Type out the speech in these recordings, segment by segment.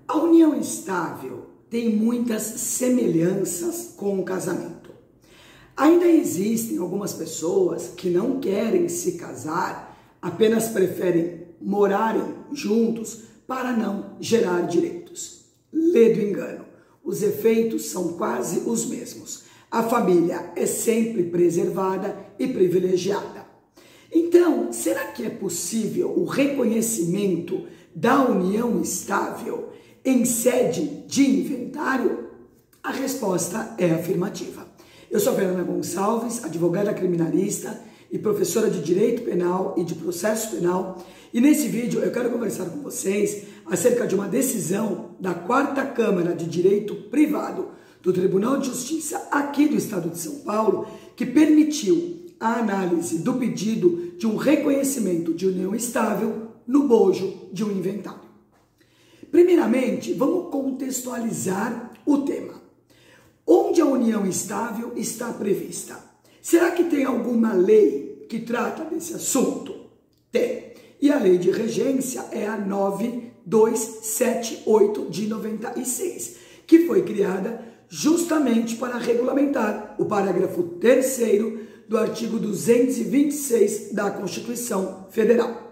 A união estável tem muitas semelhanças com o casamento. Ainda existem algumas pessoas que não querem se casar, apenas preferem morarem juntos para não gerar direitos. Lê do engano, os efeitos são quase os mesmos. A família é sempre preservada e privilegiada. Então, será que é possível o reconhecimento da união estável em sede de inventário? A resposta é afirmativa. Eu sou a Fernanda Gonçalves, advogada criminalista e professora de Direito Penal e de Processo Penal, e nesse vídeo eu quero conversar com vocês acerca de uma decisão da 4ª Câmara de Direito Privado do Tribunal de Justiça aqui do Estado de São Paulo, que permitiu a análise do pedido de um reconhecimento de união estável no bojo de um inventário. Primeiramente, vamos contextualizar o tema. Onde a união estável está prevista? Será que tem alguma lei que trata desse assunto? Tem. E a lei de regência é a 9278 de 96, que foi criada justamente para regulamentar o parágrafo 3º do artigo 226 da Constituição Federal.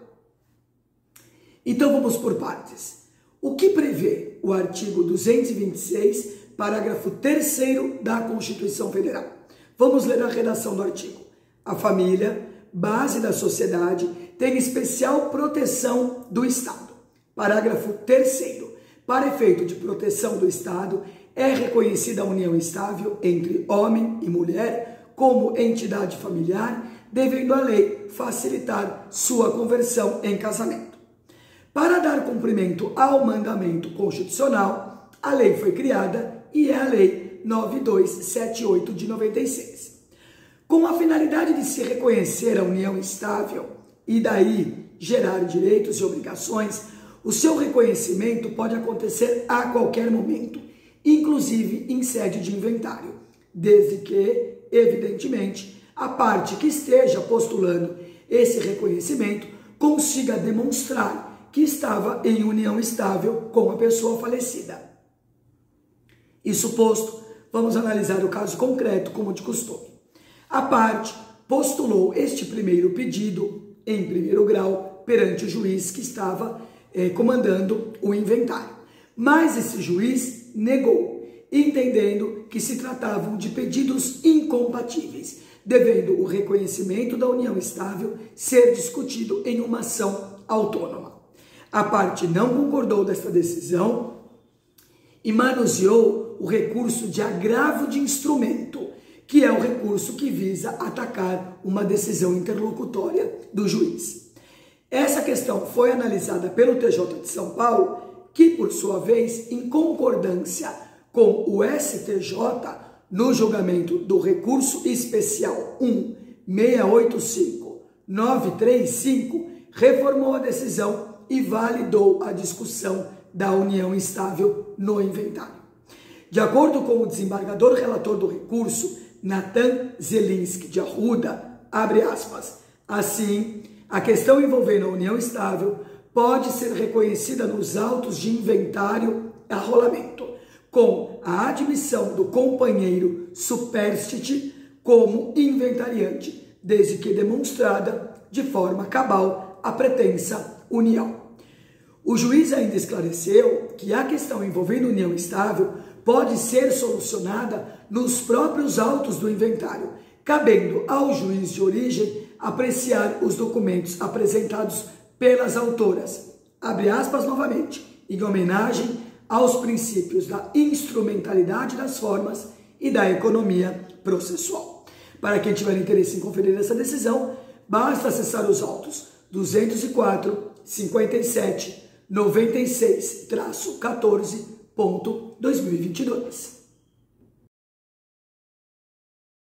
Então vamos por partes. O que prevê o artigo 226, parágrafo 3º da Constituição Federal? Vamos ler a redação do artigo. A família, base da sociedade, tem especial proteção do Estado. Parágrafo 3º. Para efeito de proteção do Estado, é reconhecida a união estável entre homem e mulher como entidade familiar, devendo a lei facilitar sua conversão em casamento. Para dar cumprimento ao mandamento constitucional, a lei foi criada e é a Lei 9278 de 96. Com a finalidade de se reconhecer a união estável e daí gerar direitos e obrigações, o seu reconhecimento pode acontecer a qualquer momento, inclusive em sede de inventário, desde que, evidentemente, a parte que esteja postulando esse reconhecimento consiga demonstrar que estava em união estável com a pessoa falecida. Isso posto, vamos analisar o caso concreto como de costume. A parte postulou este primeiro pedido em primeiro grau perante o juiz que estava comandando o inventário. Mas esse juiz negou, entendendo que se tratavam de pedidos incompatíveis, devendo o reconhecimento da união estável ser discutido em uma ação autônoma. A parte não concordou desta decisão e manuseou o recurso de agravo de instrumento, que é o recurso que visa atacar uma decisão interlocutória do juiz. Essa questão foi analisada pelo TJ de São Paulo, que, por sua vez, em concordância com o STJ, no julgamento do recurso especial 1685935, reformou a decisão e validou a discussão da união estável no inventário. De acordo com o desembargador relator do recurso, Natan Zelinski de Arruda, abre aspas, assim, a questão envolvendo a união estável pode ser reconhecida nos autos de inventário e arrolamento, com a admissão do companheiro superstite como inventariante, desde que demonstrada de forma cabal a pretensa união. O juiz ainda esclareceu que a questão envolvendo união estável pode ser solucionada nos próprios autos do inventário, cabendo ao juiz de origem apreciar os documentos apresentados pelas autoras, abre aspas novamente, em homenagem aos princípios da instrumentalidade das formas e da economia processual. Para quem tiver interesse em conferir essa decisão, basta acessar os autos 204, 57, 96-14.2022.